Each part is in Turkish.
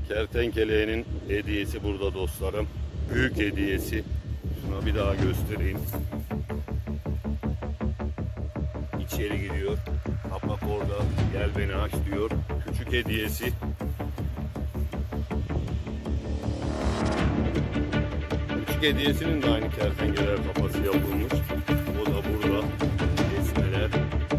Kertenkelenin hediyesi burada dostlarım. Büyük hediyesi. Şuna bir daha göstereyim. İçeri giriyor. Kapak orada. Gel beni aç diyor. Küçük hediyesi. Küçük hediyesinin de aynı kertenkele kafası yapılmış. O da burada. Kesmeler.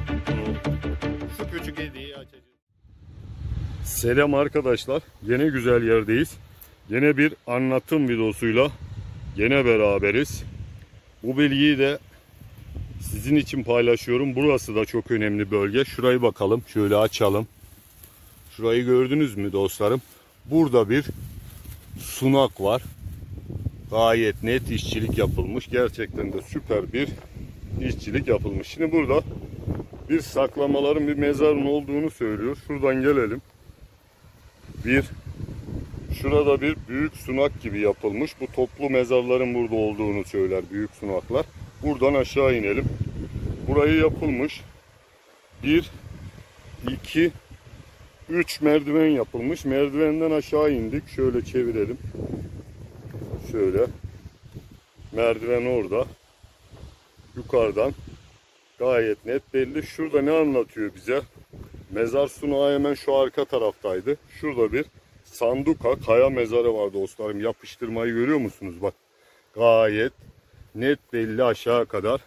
Şu küçük hediyeyi açacağız. Selam arkadaşlar. Yine güzel yerdeyiz. Yine bir anlatım videosuyla yine beraberiz. Bu bilgiyi de sizin için paylaşıyorum. Burası da çok önemli bölge. Şurayı bakalım. Şöyle açalım. Şurayı gördünüz mü dostlarım? Burada bir sunak var. Gayet net işçilik yapılmış. Gerçekten de süper bir işçilik yapılmış. Şimdi burada bir saklamaların, bir mezarın olduğunu söylüyor. Şuradan gelelim. Şurada bir büyük sunak gibi yapılmış. Bu toplu mezarların burada olduğunu söyler, büyük sunaklar. Buradan aşağı inelim. Burayı yapılmış. 1, 2, 3 merdiven yapılmış. Merdivenden aşağı indik. Şöyle çevirelim. Şöyle. Merdiven orada. Yukarıdan gayet net belli. Şurada ne anlatıyor bize? Mezar sunağı hemen şu arka taraftaydı. Şurada bir sanduka, kaya mezarı var dostlarım. Yapıştırmayı görüyor musunuz? Bak gayet net belli aşağı kadar.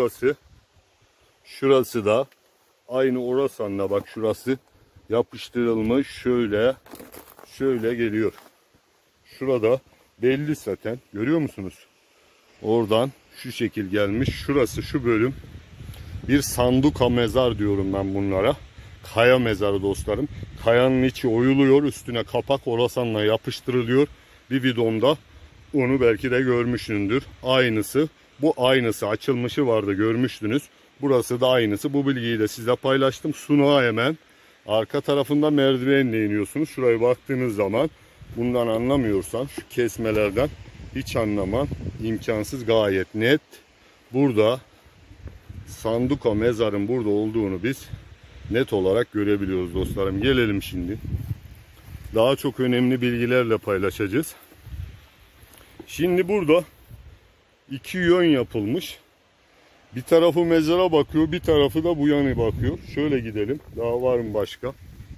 Şurası da aynı orasanla bak şurası yapıştırılmış. Şöyle geliyor. Şurada belli zaten. Görüyor musunuz? Oradan şu şekil gelmiş. Şurası şu bölüm bir sanduka mezar diyorum ben bunlara. Kaya mezarı dostlarım. Kayanın içi oyuluyor. Üstüne kapak orasanla yapıştırılıyor. Bir bidonda onu belki de görmüşsündür. Aynısı. Bu aynısı. Açılmışı vardı görmüştünüz. Burası da aynısı. Bu bilgiyi de size paylaştım. Sunağa hemen arka tarafında merdivenle iniyorsunuz. Şuraya baktığınız zaman bundan anlamıyorsan şu kesmelerden hiç anlaman imkansız. Gayet net. Burada sanduka mezarın burada olduğunu biz net olarak görebiliyoruz dostlarım. Gelelim şimdi. Daha çok önemli bilgilerle paylaşacağız. Şimdi burada iki yön yapılmış. Bir tarafı mezara bakıyor, bir tarafı da bu yana bakıyor. Şöyle gidelim. Daha var mı başka?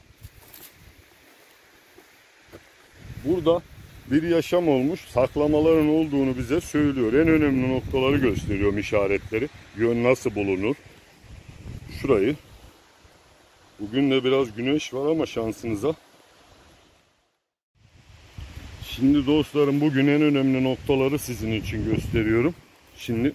Burada bir yaşam olmuş. Saklamaların olduğunu bize söylüyor. En önemli noktaları gösteriyor, işaretleri. Yön nasıl bulunur? Şurayı. Bugün de biraz güneş var ama şansınıza. Şimdi dostlarım bugün en önemli noktaları sizin için gösteriyorum. Şimdi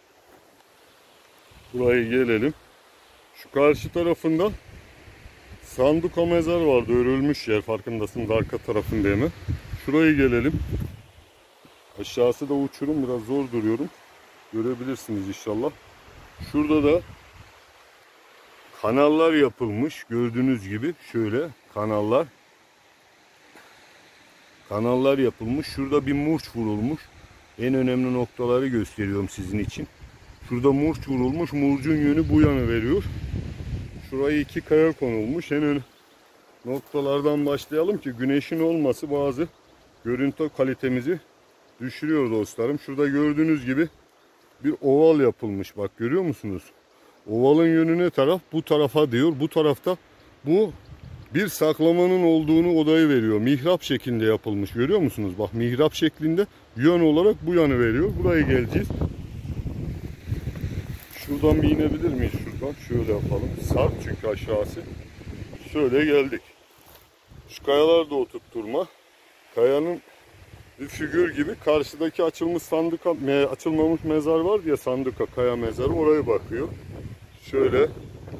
buraya gelelim. Şu karşı tarafında sanduka mezar vardı. Örülmüş yer, farkındasınız, arka tarafında hemen. Şuraya gelelim. Aşağısı da uçurum, biraz zor duruyorum. Görebilirsiniz inşallah. Şurada da kanallar yapılmış. Gördüğünüz gibi şöyle kanallar yapılmış. Şurada bir murç vurulmuş. En önemli noktaları gösteriyorum sizin için. Şurada murç vurulmuş. Murcun yönü bu yana veriyor. Şuraya iki kaya konulmuş. En önemli noktalardan başlayalım ki güneşin olması bazı görüntü kalitemizi düşürüyor dostlarım. Şurada gördüğünüz gibi bir oval yapılmış. Bak görüyor musunuz? Ovalın yönü ne taraf? Bu tarafa diyor. Bu tarafta bu bir saklamanın olduğunu odayı veriyor. Mihrap şeklinde yapılmış. Görüyor musunuz? Bak mihrap şeklinde yön olarak bu yanı veriyor. Buraya geleceğiz. Şuradan bir inebilir miyiz? Şuradan şöyle yapalım. Sarp çünkü aşağısı. Şöyle geldik. Şu kayalar da oturtturma. Kayanın bir figür gibi karşıdaki açılmış sanduka, açılmamış mezar var diye, sanduka kaya mezarı, oraya bakıyor. Şöyle.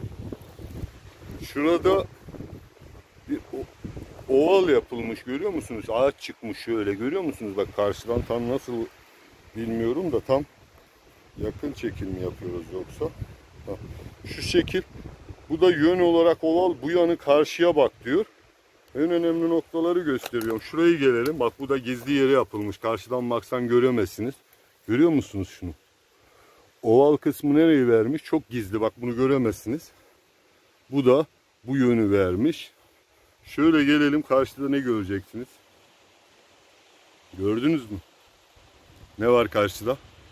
Şurada bir oval yapılmış, görüyor musunuz? Ağaç çıkmış şöyle, görüyor musunuz? Bak karşıdan tam nasıl bilmiyorum da tam yakın çekim mi yapıyoruz yoksa? Şu şekil. Bu da yön olarak oval, bu yanı karşıya bak diyor. En önemli noktaları gösteriyorum. Şurayı gelelim. Bak bu da gizli yere yapılmış. Karşıdan baksan göremezsiniz. Görüyor musunuz şunu? Oval kısmı nereyi vermiş? Çok gizli. Bak bunu göremezsiniz. Bu da bu yönü vermiş. Şöyle gelelim, karşıda ne göreceksiniz? Gördünüz mü? Ne var karşıda?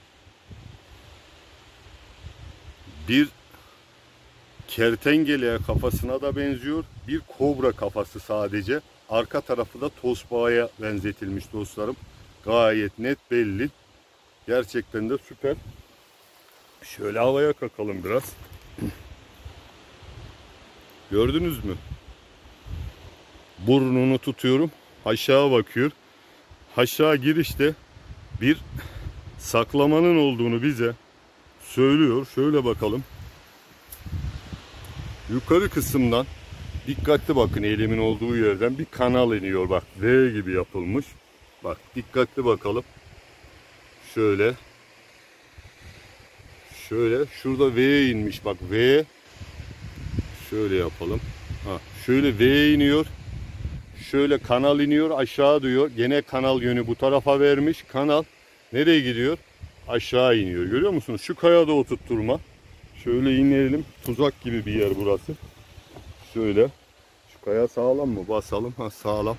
Bir kertengeleye kafasına da benziyor. Bir kobra kafası sadece. Arka tarafı da tosbağaya benzetilmiş dostlarım. Gayet net belli. Gerçekten de süper. Şöyle havaya kalkalım biraz. Gördünüz mü? Burnunu tutuyorum. Aşağı bakıyor. Aşağı girişte bir saklamanın olduğunu bize söylüyor. Şöyle bakalım. Yukarı kısımdan dikkatli bakın, elimin olduğu yerden bir kanal iniyor. Bak V gibi yapılmış. Bak dikkatli bakalım. Şöyle. Şöyle. Şurada V inmiş. Bak V. Şöyle yapalım. Ha, şöyle V iniyor. Şöyle kanal iniyor. Aşağı diyor. Gene kanal yönü bu tarafa vermiş. Kanal nereye gidiyor? Aşağı iniyor. Görüyor musunuz? Şu kayada oturtturma. Şöyle inelim. Tuzak gibi bir yer burası. Şöyle. Şu kaya sağlam mı? Basalım. Ha, sağlam.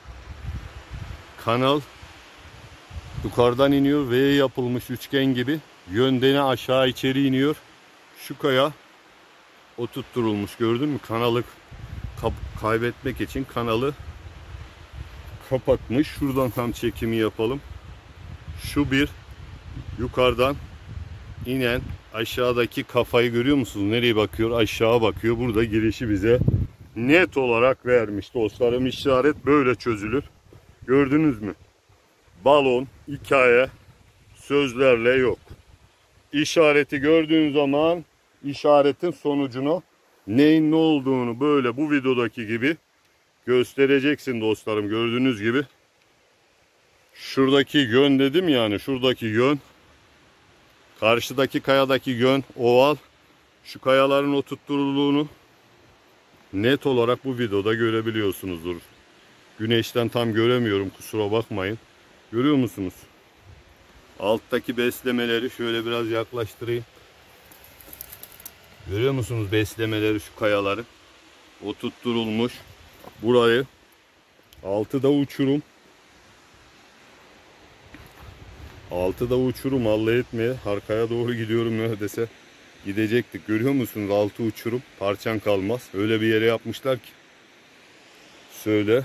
Kanal yukarıdan iniyor. V yapılmış üçgen gibi. Yöndeni aşağı içeri iniyor. Şu kaya oturtturulmuş. Gördün mü? Kanalı kaybetmek için kanalı kapatmış. Şuradan tam çekimi yapalım. Şu bir yukarıdan inen aşağıdaki kafayı görüyor musunuz? Nereye bakıyor? Aşağı bakıyor. Burada girişi bize net olarak vermiş dostlarım. İşaret böyle çözülür. Gördünüz mü? Balon, hikaye, sözlerle yok. İşareti gördüğün zaman işaretin sonucunu, neyin ne olduğunu böyle bu videodaki gibi göstereceksin dostlarım. Gördüğünüz gibi şuradaki yön dedim, yani şuradaki yön, karşıdaki kayadaki yön oval. Şu kayaların oturtturulduğunu net olarak bu videoda görebiliyorsunuzdur. Güneşten tam göremiyorum, kusura bakmayın. Görüyor musunuz? Alttaki beslemeleri şöyle biraz yaklaştırayım. Görüyor musunuz beslemeleri, şu kayaları oturtturulmuş. Burayı altıda uçurum. Altıda uçurum, Allah etmeye. Arkaya doğru gidiyorum neredeyse. Gidecektik. Görüyor musunuz? Altı uçurum. Parçan kalmaz. Öyle bir yere yapmışlar ki. Şöyle.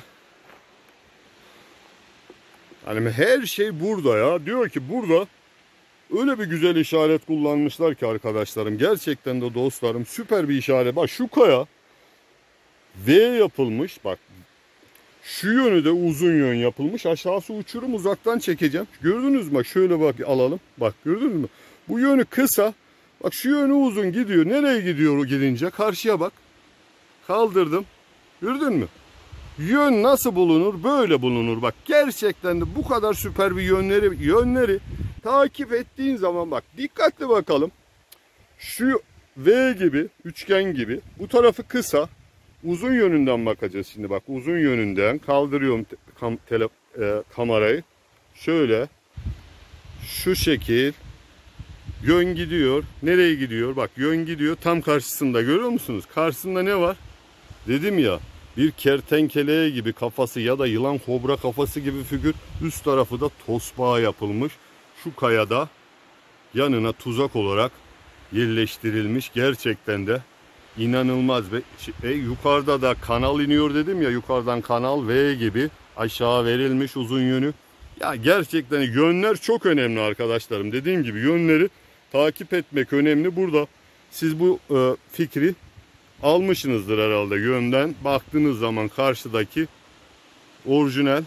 Hani her şey burada ya. Diyor ki burada öyle bir güzel işaret kullanmışlar ki arkadaşlarım. Gerçekten de dostlarım süper bir işaret. Bak şu kaya V yapılmış. Bak şu yönü de uzun yön yapılmış. Aşağısı uçurum, uzaktan çekeceğim. Gördünüz mü? Şöyle bak alalım. Bak gördünüz mü? Bu yönü kısa. Bak şu yönü uzun gidiyor. Nereye gidiyor o gidince? Karşıya bak. Kaldırdım. Gördün mü? Yön nasıl bulunur? Böyle bulunur. Bak gerçekten de bu kadar süper bir yönleri takip ettiğin zaman bak dikkatli bakalım. Şu V gibi, üçgen gibi. Bu tarafı kısa. Uzun yönünden bakacağız şimdi. Bak uzun yönünden kaldırıyorum kamerayı. Şöyle. Şu şekil. Yön gidiyor. Nereye gidiyor? Bak yön gidiyor. Tam karşısında görüyor musunuz? Karşısında ne var? Dedim ya. Bir kertenkeleye gibi kafası ya da yılan kobra kafası gibi figür. Üst tarafı da tosbağa yapılmış. Şu kayada yanına tuzak olarak yerleştirilmiş. Gerçekten de inanılmaz. Ve yukarıda da kanal iniyor dedim ya. Yukarıdan kanal V gibi aşağı verilmiş uzun yönü. Ya gerçekten yönler çok önemli arkadaşlarım. Dediğim gibi yönleri takip etmek önemli. Burada siz bu fikri almışsınızdır herhalde. Yönden baktığınız zaman karşıdaki orijinal.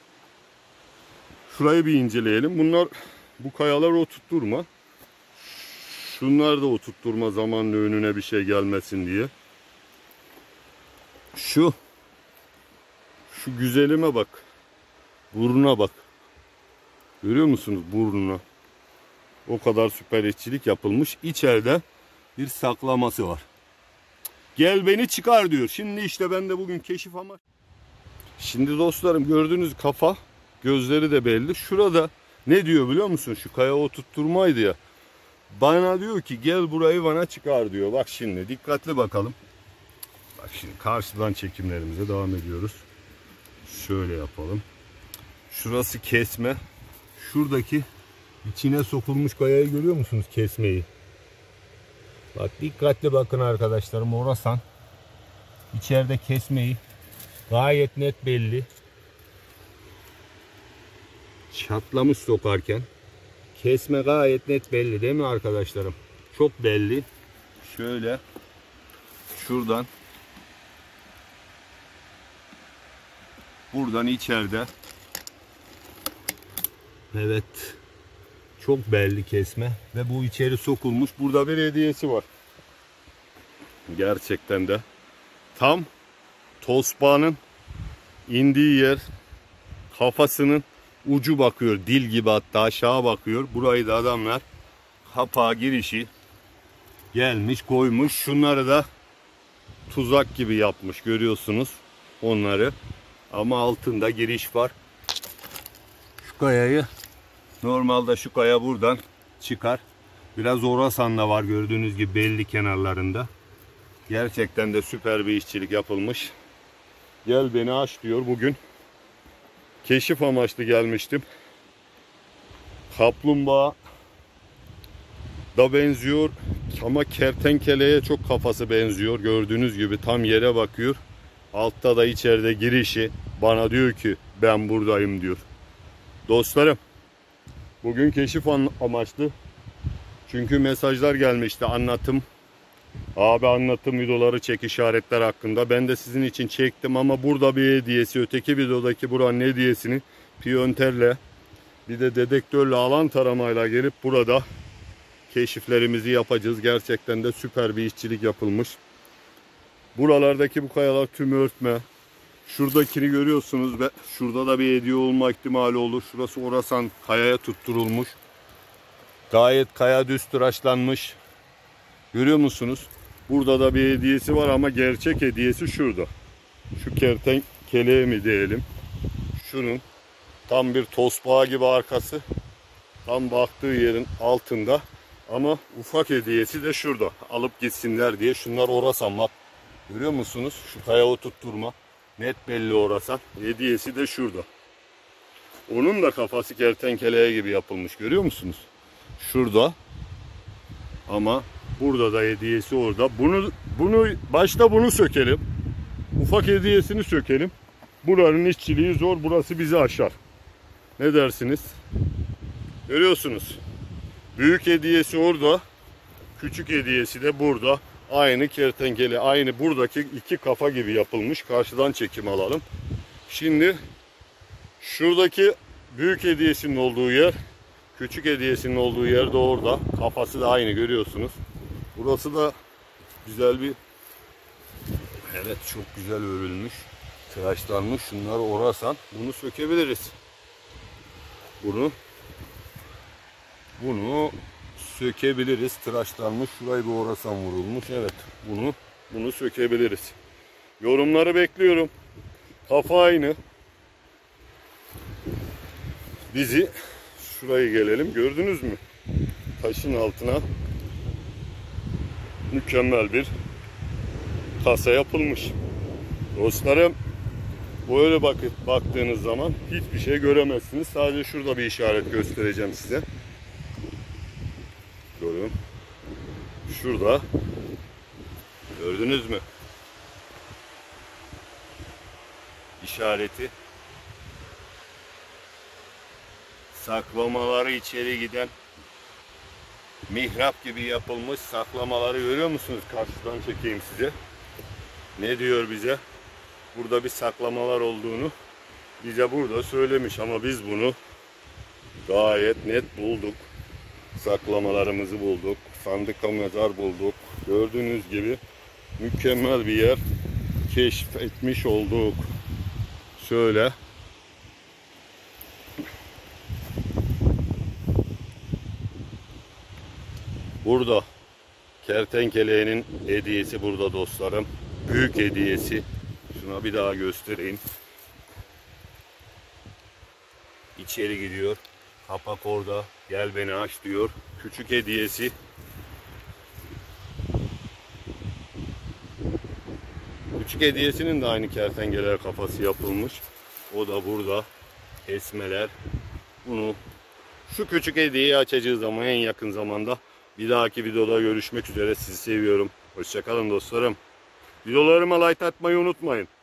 Şurayı bir inceleyelim. Bunlar, bu kayalar oturtturma. Şunlar da oturtturma, zamanla önüne bir şey gelmesin diye. Şu güzelime bak. Burnuna bak. Görüyor musunuz burnuna? O kadar süper işçilik yapılmış. İçeride bir saklaması var. Gel beni çıkar diyor. Şimdi işte ben de bugün keşif ama. Şimdi dostlarım gördüğünüz kafa, gözleri de belli. Şurada ne diyor biliyor musun? Şu kaya oturtturmaydı ya. Bana diyor ki gel burayı bana çıkar diyor. Bak şimdi dikkatli bakalım. Bak şimdi karşıdan çekimlerimize devam ediyoruz. Şöyle yapalım. Şurası kesme. Şuradaki içine sokulmuş kayayı görüyor musunuz, kesmeyi? Bak dikkatli bakın arkadaşlarım, Orasan. İçeride kesmeyi gayet net belli. Çatlamış sokarken. Kesme gayet net belli değil mi arkadaşlarım? Çok belli. Şöyle şuradan, buradan içeride. Evet. Çok belli kesme ve bu içeri sokulmuş. Burada bir hediyesi var. Gerçekten de tam tospağının indiği yer, kafasının ucu bakıyor. Dil gibi, hatta aşağı bakıyor. Burayı da adamlar kapağı girişi gelmiş koymuş. Şunları da tuzak gibi yapmış. Görüyorsunuz onları. Ama altında giriş var. Şu kayayı, normalde şu kaya buradan çıkar. Biraz Orasan da var gördüğünüz gibi belli kenarlarında. Gerçekten de süper bir işçilik yapılmış. Gel beni aç diyor. Bugün keşif amaçlı gelmiştim. Kaplumbağa da benziyor ama kertenkeleye çok kafası benziyor. Gördüğünüz gibi tam yere bakıyor. Altta da içeride girişi, bana diyor ki ben buradayım diyor. Dostlarım, bugün keşif amaçlı. Çünkü mesajlar gelmişti, anlatım. Abi anlatım videoları çek, işaretler hakkında. Ben de sizin için çektim ama burada bir hediyesi. Öteki videodaki buranın hediyesini piyonterle bir de dedektörle, alan taramayla gelip burada keşiflerimizi yapacağız. Gerçekten de süper bir işçilik yapılmış. Buralardaki bu kayalar tüm örtme. Şuradakini görüyorsunuz ve şurada da bir hediye olma ihtimali olur. Şurası Orasan kayaya tutturulmuş. Gayet kaya düz tıraşlanmış. Görüyor musunuz? Burada da bir hediyesi var ama gerçek hediyesi şurada. Şu kertenkeleye mi diyelim? Şunun tam bir tosbağa gibi arkası. Tam baktığı yerin altında. Ama ufak hediyesi de şurada. Alıp gitsinler diye. Şunlar Orasan bak. Görüyor musunuz? Şu kaya oturtturma. Net belli Orasan. Hediyesi de şurada. Onun da kafası kertenkeleye gibi yapılmış. Görüyor musunuz? Şurada. Ama burada da hediyesi orada. Başta bunu sökelim. Ufak hediyesini sökelim. Buranın işçiliği zor. Burası bizi aşar. Ne dersiniz? Görüyorsunuz. Büyük hediyesi orada. Küçük hediyesi de burada. Aynı kertenkele. Aynı buradaki iki kafa gibi yapılmış. Karşıdan çekim alalım. Şimdi şuradaki büyük hediyesinin olduğu yer, küçük hediyesinin olduğu yer de orada. Kafası da aynı, görüyorsunuz. Burası da güzel bir, evet çok güzel örülmüş. Tıraşlanmış. Şunları Orasan. Bunu sökebiliriz. Bunu sökebiliriz. Tıraşlanmış. Şurayı bir Orasan vurulmuş. Evet. Bunu sökebiliriz. Yorumları bekliyorum. Kafa aynı. Bizi şuraya gelelim. Gördünüz mü? Taşın altına mükemmel bir kasa yapılmış. Dostlarım, böyle baktığınız zaman hiçbir şey göremezsiniz. Sadece şurada bir işaret göstereceğim size. Görün. Şurada. Gördünüz mü? İşareti. Saklamaları içeri giden mihrap gibi yapılmış saklamaları görüyor musunuz? Karşıdan çekeyim size. Ne diyor bize? Burada bir saklamalar olduğunu bize burada söylemiş ama biz bunu gayet net bulduk. Saklamalarımızı bulduk. Sandıka mezar bulduk. Gördüğünüz gibi mükemmel bir yer keşfetmiş olduk. Şöyle. Burada kertenkeleğinin hediyesi burada dostlarım. Büyük hediyesi. Şuna bir daha göstereyim. İçeri gidiyor. Kapak orada. Gel beni aç diyor. Küçük hediyesi. küçük hediyesinin de aynı kertenkele kafası yapılmış. O da burada. Kesmeler. Bunu şu küçük hediyeyi açacağı zaman en yakın zamanda bir dahaki videoda görüşmek üzere. Sizi seviyorum. Hoşçakalın dostlarım. Videolarıma like atmayı unutmayın.